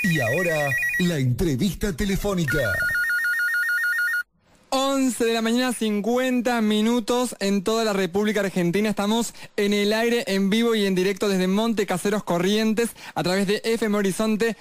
Y ahora, la entrevista telefónica. 11 de la mañana, 50 minutos en toda la República Argentina. Estamos en el aire, en vivo y en directo desde Monte Caseros, Corrientes, a través de FM Horizonte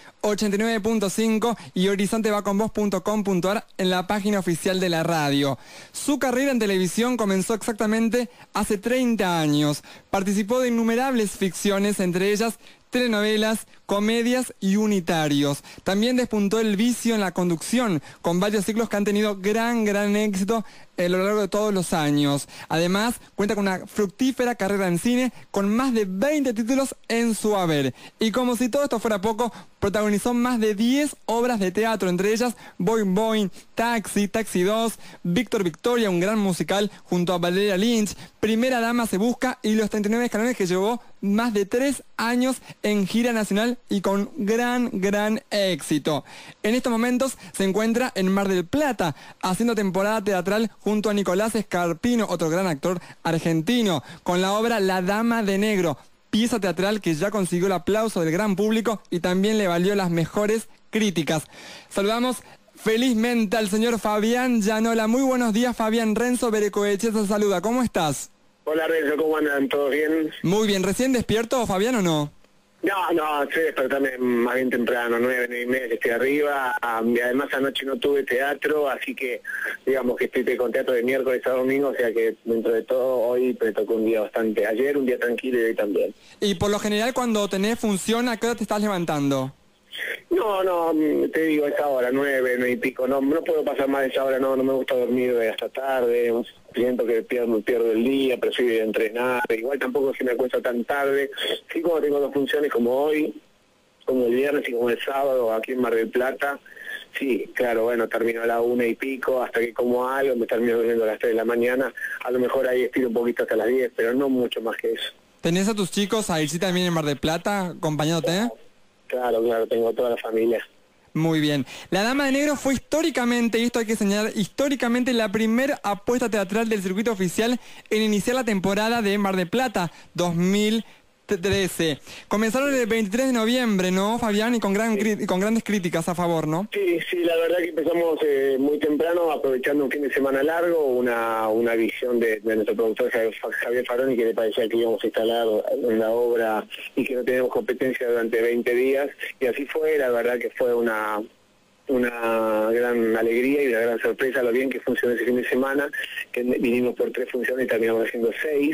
89.5 y horizontevaconvos.com.ar en la página oficial de la radio. Su carrera en televisión comenzó exactamente hace 30 años. Participó de innumerables ficciones, entre ellas telenovelas, comedias y unitarios. También despuntó el vicio en la conducción, con varios ciclos que han tenido gran éxito a lo largo de todos los años. Además, cuenta con una fructífera carrera en cine, con más de 20 títulos en su haber. Y como si todo esto fuera poco, protagonizó más de 10 obras de teatro, entre ellas Boing Boing, Taxi, Taxi 2, Víctor Victoria, un gran musical junto a Valeria Lynch, Primera Dama se busca y Los 39 escalones, que llevó más de 3 años en gira nacional y con gran éxito. En estos momentos se encuentra en Mar del Plata, haciendo temporada teatral junto a Nicolás Scarpino, otro gran actor argentino, con la obra La Dama de Negro, pieza teatral que ya consiguió el aplauso del gran público y también le valió las mejores críticas. Saludamos felizmente al señor Fabián Llanola. Muy buenos días, Fabián. Renzo Berecoechea te saluda. ¿Cómo estás? Hola Renzo, ¿cómo andan? ¿Todo bien? Muy bien. ¿Recién despierto, Fabián, o no? No, estoy despertando más bien temprano, 9:30 estoy arriba, y además anoche no tuve teatro, así que digamos que estoy con teatro de miércoles a domingo, o sea que dentro de todo hoy me tocó un día bastante, ayer un día tranquilo y hoy también. Y por lo general cuando tenés función, ¿a qué hora te estás levantando? No, te digo, a esa hora, 9 y pico, no puedo pasar más de esa hora, no me gusta dormir hasta tarde, siento que pierdo el día, prefiero entrenar, igual tampoco se me acuesta tan tarde, sí, como tengo dos funciones como hoy, como el viernes y como el sábado aquí en Mar del Plata, sí, claro, bueno, termino a la 1 y pico, hasta que como algo, me termino durmiendo a las 3 de la mañana, a lo mejor ahí estiro un poquito hasta las 10, pero no mucho más que eso. ¿Tenés a tus chicos a irse también en Mar del Plata, acompañándote? Claro, tengo toda la familia. Muy bien. La Dama de Negro fue históricamente, y esto hay que señalar, históricamente la primera apuesta teatral del circuito oficial en iniciar la temporada de Mar del Plata 2013. Comenzaron el 23 de noviembre, ¿no, Fabián? Y con grandes críticas a favor, ¿no? Sí, la verdad que empezamos muy temprano, aprovechando un fin de semana largo, una visión de nuestro productor Javier Faroni, que le parecía que íbamos a instalar en la obra y que no teníamos competencia durante 20 días, y así fue. La verdad que fue una gran alegría y una gran sorpresa lo bien que funcionó ese fin de semana, que vinimos por 3 funciones y terminamos haciendo 6.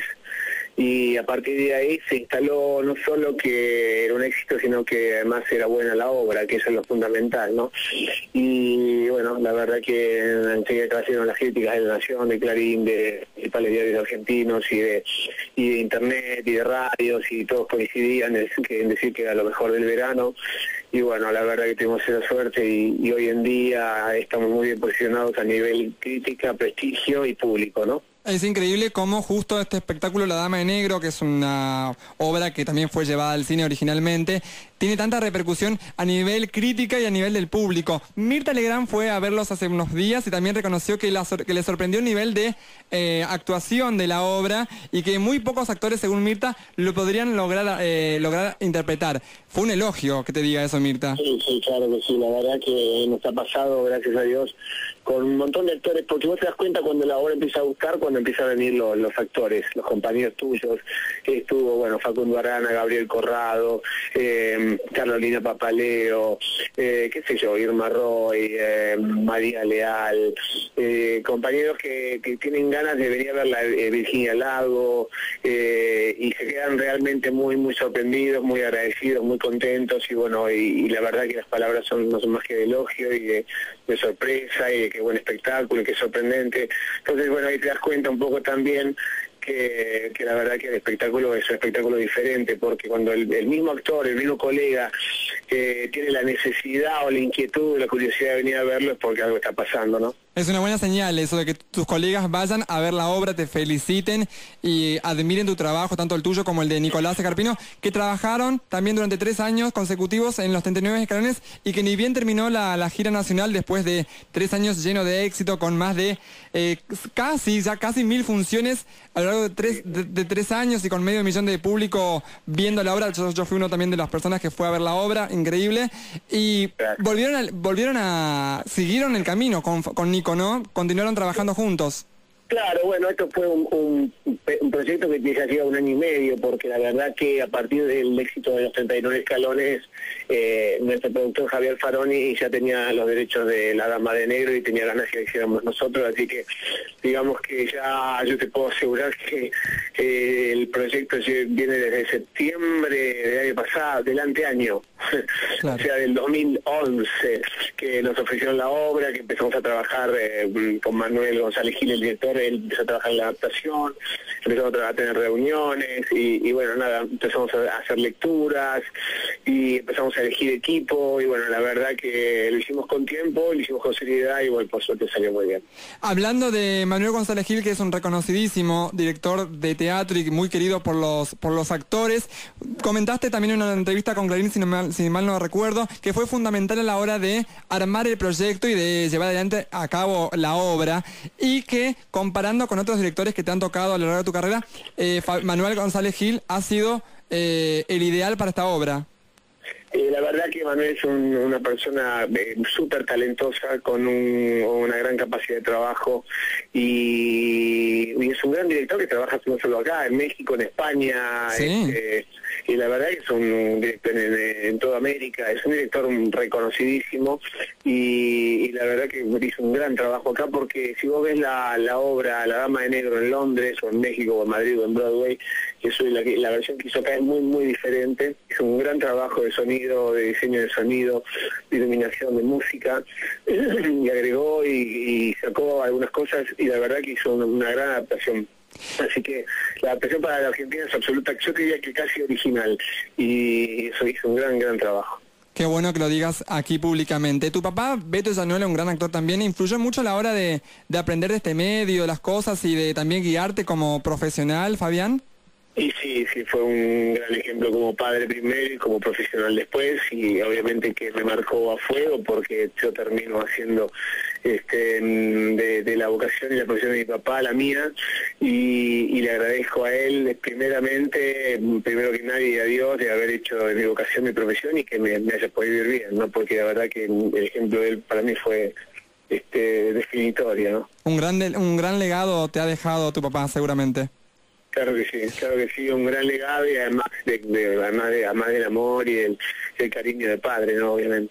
Y a partir de ahí se instaló no solo que era un éxito, sino que además era buena la obra, que eso es lo fundamental, ¿no? Y bueno, la verdad que enseguida cayeron las críticas de La Nación, de Clarín, de principales diarios argentinos y de internet y de radios, y todos coincidían en decir que era lo mejor del verano. Y bueno, la verdad que tuvimos esa suerte y hoy en día estamos muy bien posicionados a nivel crítica, prestigio y público, ¿no? Es increíble cómo justo este espectáculo La Dama de Negro, que es una obra que también fue llevada al cine originalmente, tiene tanta repercusión a nivel crítica y a nivel del público. Mirta Legrand fue a verlos hace unos días y también reconoció que le sorprendió el nivel de actuación de la obra y que muy pocos actores, según Mirta, lo podrían lograr interpretar. Fue un elogio que te diga eso, Mirta. Sí, claro que sí. La verdad que nos ha pasado, gracias a Dios, con un montón de actores, porque vos te das cuenta cuando la obra empieza a gustar, cuando empiezan a venir los actores, los compañeros tuyos, estuvo, bueno, Facundo Arana, Gabriel Corrado, Carolina Papaleo, qué sé yo, Irma Roy, María Leal, compañeros que tienen ganas de venir a ver la Virginia Lago, y se quedan realmente muy sorprendidos, muy agradecidos, muy contentos, y bueno, y la verdad que las palabras no son más que de elogio y de sorpresa, y de qué buen espectáculo, y qué sorprendente. Entonces, bueno, ahí te das cuenta un poco también que la verdad que el espectáculo es un espectáculo diferente, porque cuando el mismo actor, el mismo colega tiene la necesidad o la inquietud o la curiosidad de venir a verlo, es porque algo está pasando, ¿no? Es una buena señal eso de que tus colegas vayan a ver la obra, te feliciten y admiren tu trabajo, tanto el tuyo como el de Nicolás Scarpino, que trabajaron también durante 3 años consecutivos en Los 39 escalones y que ni bien terminó la gira nacional después de 3 años lleno de éxito, con más de casi 1000 funciones a lo largo de 3 años y con medio millón de público viendo la obra. Yo fui uno también de las personas que fue a ver la obra, increíble. Y siguieron el camino con Nico, ¿no? Continuaron trabajando juntos. Claro, bueno, esto fue un proyecto que ya lleva 1 año y medio, porque la verdad que a partir del éxito de los 39 escalones, nuestro productor Javier Faroni ya tenía los derechos de La Dama de Negro y tenía ganas que lo hiciéramos nosotros, así que digamos que ya yo te puedo asegurar que el proyecto viene desde septiembre del año pasado, del anteaño, claro. O sea, del 2011, que nos ofrecieron la obra, que empezamos a trabajar con Manuel González Gil, el director. Él empezó a trabajar en la adaptación, empezamos a tener reuniones y bueno, nada, empezamos a hacer lecturas y empezamos a elegir equipo y bueno, la verdad que lo hicimos con tiempo, lo hicimos con seriedad y bueno, por suerte salió muy bien. Hablando de Manuel González Gil, que es un reconocidísimo director de teatro y muy querido por los actores, comentaste también en una entrevista con Clarín, si mal no recuerdo, que fue fundamental a la hora de armar el proyecto y de llevar adelante a cabo la obra, y que comparando con otros directores que te han tocado a lo largo de tu carrera, Manuel González Gil ha sido el ideal para esta obra. La verdad que Manuel es una persona súper talentosa, con una gran capacidad de trabajo y es un gran director que trabaja no solo acá, en México, en España, sí. Y la verdad que es un director en toda América, es un director reconocidísimo y la verdad que hizo un gran trabajo acá, porque si vos ves la obra La Dama de Negro en Londres o en México o en Madrid o en Broadway, la versión que hizo acá es muy muy diferente, es un gran trabajo de sonido, de diseño de sonido, de iluminación, de música, y agregó y sacó algunas cosas y la verdad que hizo una gran adaptación. Así que la adaptación para la Argentina es absoluta, yo diría que casi original, y eso hizo un gran trabajo. Qué bueno que lo digas aquí públicamente. Tu papá, Beto Llanuela, un gran actor también, influyó mucho a la hora de aprender de este medio, las cosas, y de también guiarte como profesional, Fabián. Y sí, fue un gran ejemplo como padre primero y como profesional después, y obviamente que me marcó a fuego, porque yo termino haciendo de la vocación y la profesión de mi papá la mía, y le agradezco a él primeramente, primero que nadie, a Dios, de haber hecho de mi vocación mi profesión y que me haya podido vivir bien, ¿no? Porque la verdad que el ejemplo de él para mí fue definitorio, ¿no? Un gran legado te ha dejado tu papá, seguramente. Claro que sí, un gran legado, y además del amor y el cariño de padre, ¿no? Obviamente.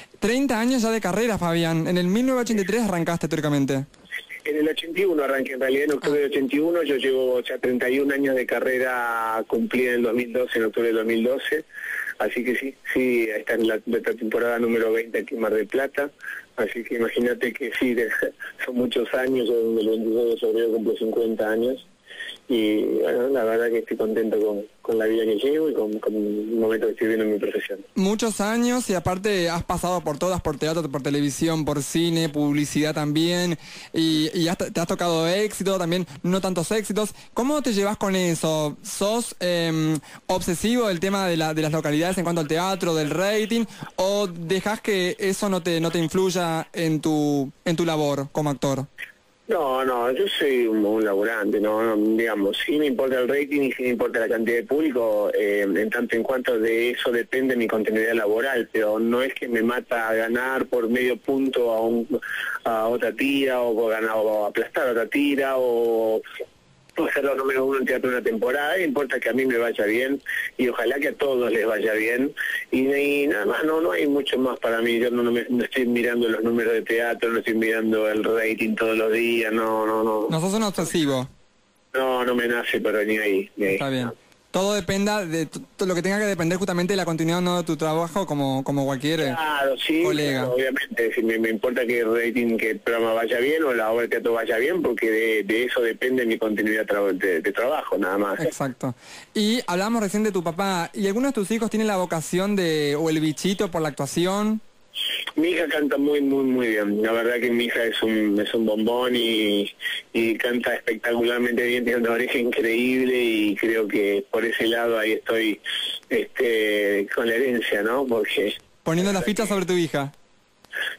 30 años ya de carrera, Fabián. En el 1983 arrancaste teóricamente. En el 81 arranqué, en realidad en octubre del 81, yo llevo ya 31 años de carrera cumplida en el 2012, en octubre del 2012, así que sí, está en la temporada número 20 aquí en Mar del Plata, así que imagínate que sí, son muchos años, yo el 22 de febrero cumplo 50 años. Y bueno, la verdad que estoy contento con la vida que llevo y con el momento que estoy viviendo en mi profesión. Muchos años, y aparte has pasado por todas, por teatro, por televisión, por cine, publicidad también, y te has tocado éxito, también no tantos éxitos. ¿Cómo te llevas con eso? ¿Sos obsesivo del tema de las localidades en cuanto al teatro, del rating, o dejás que eso no te influya en tu labor como actor? No, yo soy un laburante, no, digamos, sí me importa el rating y sí me importa la cantidad de público, en tanto en cuanto de eso depende mi continuidad laboral, pero no es que me mata a ganar por medio punto a otra tira, o aplastar a otra tira, o ser los número 1 en teatro una temporada. Importa que a mí me vaya bien y ojalá que a todos les vaya bien, y nada más, no hay mucho más para mí. Yo no estoy mirando los números de teatro, no estoy mirando el rating todos los días, no. ¿No sos un obsesivo? No me nace, pero ni ahí. Está bien. Todo dependa de lo que tenga que depender justamente de la continuidad, no de tu trabajo, como cualquier colega. Claro, obviamente, si me importa que el rating, que el programa vaya bien o la obra de teatro vaya bien, porque de eso depende mi continuidad de trabajo, nada más. Exacto. Y hablábamos recién de tu papá, ¿y alguno de tus hijos tiene la vocación o el bichito por la actuación? Mi hija canta muy bien, la verdad que mi hija es un bombón y canta espectacularmente bien, tiene una oreja increíble, y creo que por ese lado ahí estoy con la herencia, ¿no? Porque poniendo las fichas sobre tu hija.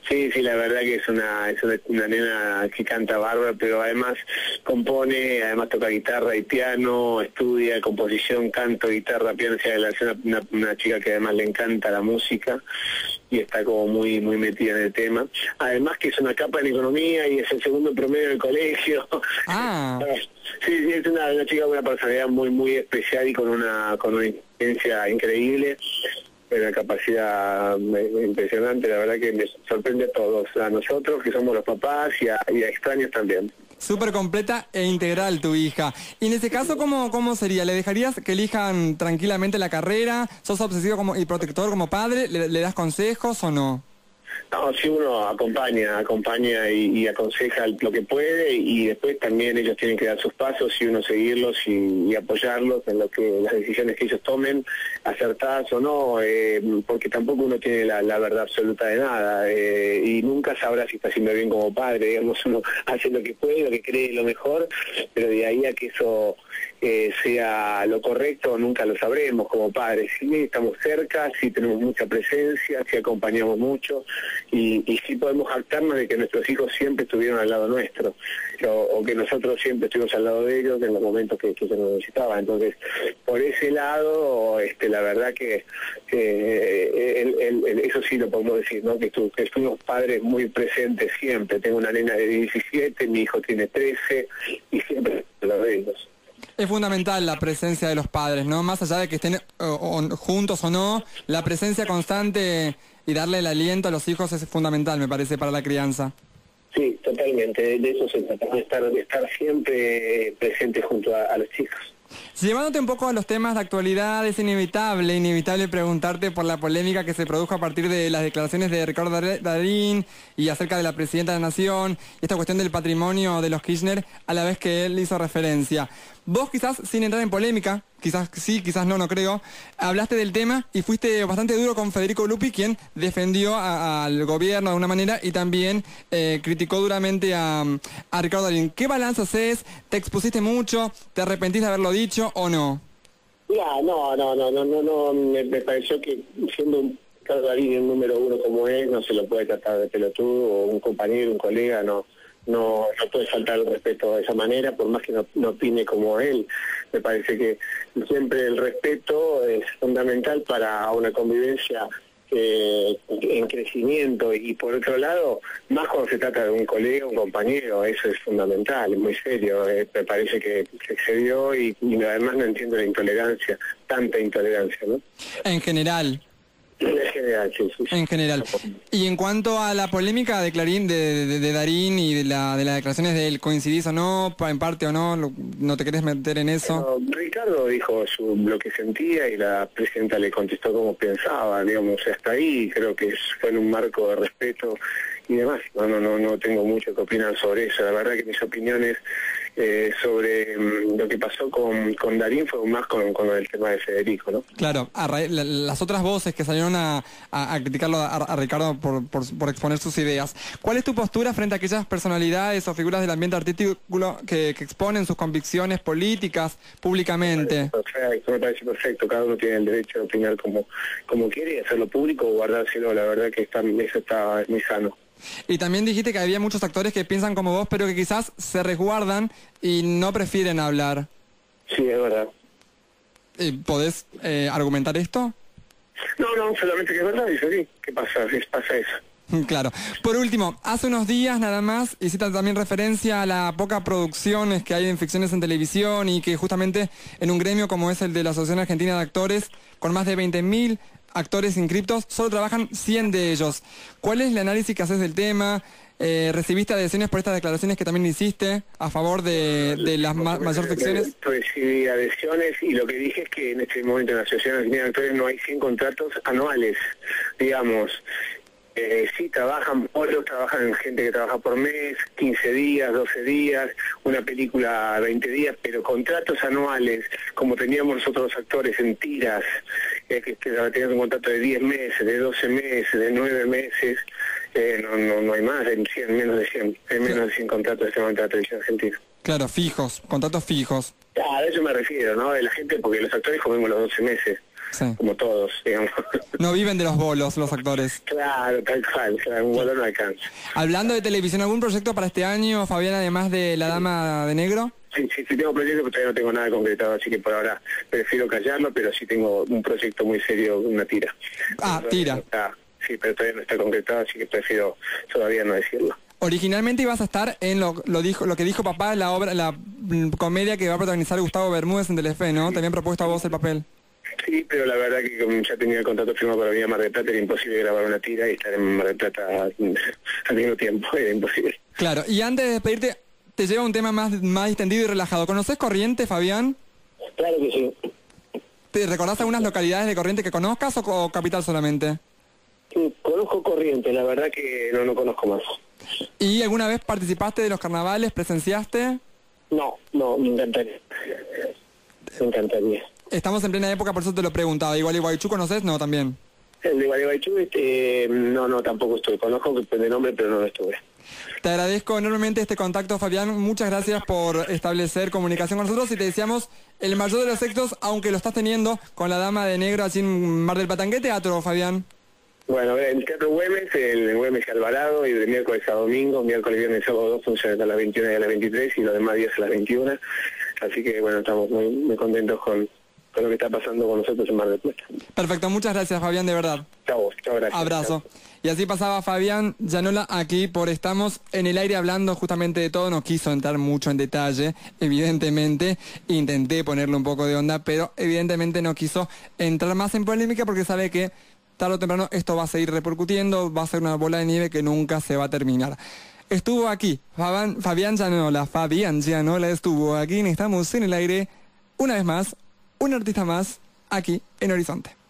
Sí, sí, la verdad que es una nena que canta bárbaro, pero además compone, además toca guitarra y piano, estudia composición, canto, guitarra, piano, o sea, es una chica que además le encanta la música y está como muy metida en el tema. Además que es una capa en economía y es el segundo promedio del colegio. Ah. Sí, es una chica con una personalidad muy especial y con una inteligencia increíble. Una capacidad impresionante, la verdad que me sorprende a todos, a nosotros que somos los papás y a extraños también. Súper completa e integral tu hija. Y en ese caso, ¿cómo sería? ¿Le dejarías que elijan tranquilamente la carrera? ¿Sos obsesivo y protector como padre? ¿Le das consejos o no? No, si uno acompaña y aconseja lo que puede y después también ellos tienen que dar sus pasos y uno seguirlos y apoyarlos en las decisiones que ellos tomen, acertadas o no, porque tampoco uno tiene la verdad absoluta de nada y nunca sabrá si está haciendo bien como padre, digamos, uno hace lo que puede, lo que cree lo mejor, pero de ahí a que eso sea lo correcto nunca lo sabremos como padres. Sí estamos cerca, sí tenemos mucha presencia, sí acompañamos mucho y sí podemos jactarnos de que nuestros hijos siempre estuvieron al lado nuestro o que nosotros siempre estuvimos al lado de ellos en los momentos que se nos necesitaba. Entonces, por ese lado, la verdad que eso sí lo podemos decir, ¿no? Que estuvimos padres muy presentes siempre. Tengo una nena de 17, mi hijo tiene 13 y siempre al lado de ellos. Es fundamental la presencia de los padres, ¿no? Más allá de que estén juntos o no, la presencia constante y darle el aliento a los hijos es fundamental, me parece, para la crianza. Sí, totalmente. De eso se trata, de estar siempre presente junto a los chicos. Llevándote un poco a los temas de actualidad, es inevitable preguntarte por la polémica que se produjo a partir de las declaraciones de Ricardo Darín y acerca de la Presidenta de la Nación, y esta cuestión del patrimonio de los Kirchner, a la vez que él hizo referencia. Vos quizás, sin entrar en polémica, quizás sí, quizás no creo, hablaste del tema y fuiste bastante duro con Federico Lupi, quien defendió al gobierno de alguna manera y también criticó duramente a Ricardo Darín. ¿Qué balance haces? ¿Te expusiste mucho? ¿Te arrepentís de haberlo dicho o no? Ya, no, me pareció que siendo un Ricardo Darín el número uno como es, no se lo puede tratar de pelotudo, o un compañero, un colega, no puede faltar el respeto de esa manera, por más que no opine como él. Me parece que siempre el respeto es fundamental para una convivencia en crecimiento, y por otro lado, más cuando se trata de un colega, un compañero, eso es fundamental, es muy serio. Me parece que se excedió y además no entiendo la intolerancia, tanta intolerancia, ¿no? En general. En general, sí. En general. Y en cuanto a la polémica de Darín y de las declaraciones de él, ¿coincidís o no, en parte o no? ¿No te querés meter en eso? Ricardo dijo lo que sentía y la presidenta le contestó como pensaba, digamos, hasta ahí creo que fue en un marco de respeto y demás. No tengo mucho que opinar sobre eso. La verdad que mis opiniones sobre lo que pasó con Darín fue más con el tema de Federico, ¿no? Claro, las otras voces que salieron a criticarlo a Ricardo por exponer sus ideas. ¿Cuál es tu postura frente a aquellas personalidades o figuras del ambiente artístico que exponen sus convicciones políticas públicamente? Me parece perfecto. Cada uno tiene el derecho de opinar como quiere y hacerlo público o guardárselo. La verdad que eso está muy sano. Y también dijiste que había muchos actores que piensan como vos, pero que quizás se resguardan y no prefieren hablar. Sí, es verdad. ¿Podés argumentar esto? No, solamente que es verdad, dice sí. ¿Qué pasa? Pasa eso. Claro. Por último, hace unos días nada más hiciste también referencia a la poca producciones que hay en ficciones en televisión y que justamente en un gremio como es el de la Asociación Argentina de Actores, con más de 20.000 actores inscriptos, solo trabajan 100 de ellos. ¿Cuál es el análisis que haces del tema? ¿Recibiste adhesiones por estas declaraciones que también hiciste a favor de las mayores ficciones? Recibí adhesiones y lo que dije es que en este momento en la Asociación Argentina de Actores no hay 100 contratos anuales, digamos. Sí, trabajan gente que trabaja por mes, 15 días, 12 días, una película 20 días, pero contratos anuales, como teníamos nosotros los actores en tiras, que teníamos un contrato de 10 meses, de 12 meses, de 9 meses, no hay más, menos de 100, hay menos de 100 contratos en este momento de la televisión argentina. Claro, fijos, contratos fijos. A eso me refiero, ¿no? De la gente, porque los actores comemos los 12 meses. Sí. como todos, digamos. No viven de los bolos los actores. Claro, tal cual, claro, un bolo no alcanza. Hablando de televisión, ¿algún proyecto para este año, Fabián, además de La Dama de Negro? Sí, tengo proyectos, pero todavía no tengo nada concretado, así que por ahora prefiero callarlo, pero sí tengo un proyecto muy serio, una tira. Tira. Sí, pero todavía no está concretado, así que prefiero todavía no decirlo. Originalmente ibas a estar en lo que dijo papá, la comedia que va a protagonizar Gustavo Bermúdez en Telefe, ¿no? Te habían propuesto a vos el papel. Sí, pero la verdad que como ya tenía el contrato firmado para venir a Mar del Plata, era imposible grabar una tira y estar en Mar del Plata al mismo tiempo, era imposible. Claro, y antes de despedirte, te lleva un tema más distendido y relajado. ¿Conoces Corrientes, Fabián? Claro que sí. ¿Te recordás algunas localidades de Corrientes que conozcas o Capital solamente? Sí, conozco Corrientes, la verdad que no conozco más. ¿Y alguna vez participaste de los carnavales, presenciaste? No, me encantaría. Me encantaría. Estamos en plena época, por eso te lo preguntaba. ¿Igual Gualeguaychú conoces? No, también. El de Gualeguaychú, no, tampoco estuve. Conozco de nombre, pero no lo estuve. Te agradezco enormemente este contacto, Fabián. Muchas gracias por establecer comunicación con nosotros y te deseamos el mayor de los éxitos, aunque lo estás teniendo con La Dama de Negro allí en Mar del Plata. ¿En qué teatro, Fabián? Bueno, en el Teatro Güemes, el Güemes Alvarado, y de miércoles a domingo, miércoles, viernes, sábado, 2 funciones a las 21 y a las 23, y los demás días a las 21. Así que, bueno, estamos muy contentos con lo que está pasando con nosotros en Mar del Plata. Perfecto, muchas gracias, Fabián, de verdad. Chao, gracias. Abrazo. Chao. Y así pasaba Fabián Llanola aquí por Estamos en el Aire hablando justamente de todo. No quiso entrar mucho en detalle, evidentemente. Intenté ponerle un poco de onda, pero evidentemente no quiso entrar más en polémica porque sabe que tarde o temprano esto va a seguir repercutiendo, va a ser una bola de nieve que nunca se va a terminar. Estuvo aquí Fabián Llanola estuvo aquí en Estamos en el Aire, una vez más, un artista más, aquí en Horizonte.